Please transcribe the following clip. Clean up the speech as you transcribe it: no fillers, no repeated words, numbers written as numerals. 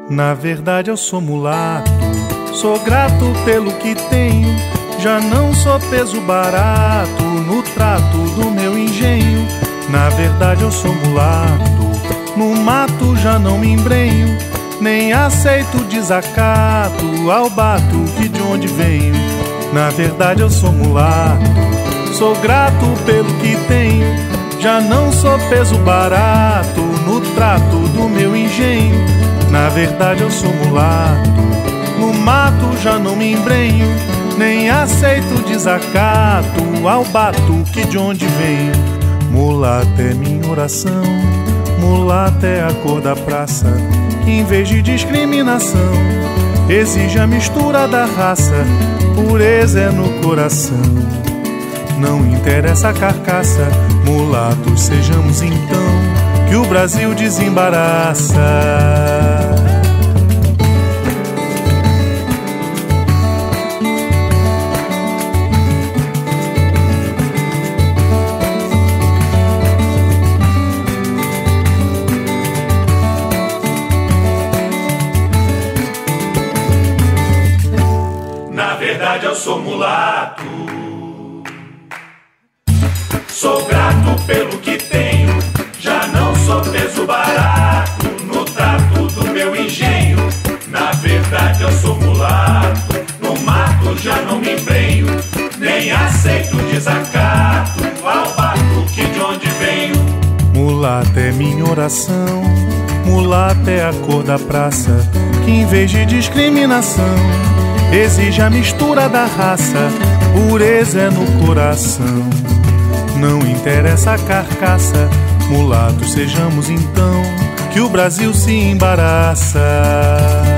Na verdade eu sou mulato, sou grato pelo que tenho. Já não sou peso barato no trato do meu engenho. Na verdade eu sou mulato, no mato já não me embrenho, nem aceito desacato ao bato que de onde venho. Na verdade eu sou mulato, sou grato pelo que tenho. Já não sou peso barato no trato do meu engenho. Na verdade eu sou mulato, no mato já não me embrenho, nem aceito desacato ao bato que de onde venho. Mulato é minha oração, mulato é a cor da praça, que em vez de discriminação exige a mistura da raça. Pureza é no coração, não interessa a carcaça. Mulatos sejamos então, que o Brasil desembaraça. Na verdade eu sou mulato, sou grato pelo que tenho. Já não sou peso barato no trato do meu engenho. Na verdade eu sou mulato, no mato já não me embrenho, nem aceito desacato ao bato que de onde venho. Mulato é minha oração, mulato é a cor da praça, que em vez de discriminação exige a mistura da raça. Pureza é no coração, não interessa a carcaça. Mulatos sejamos então, que o Brasil se embaraça.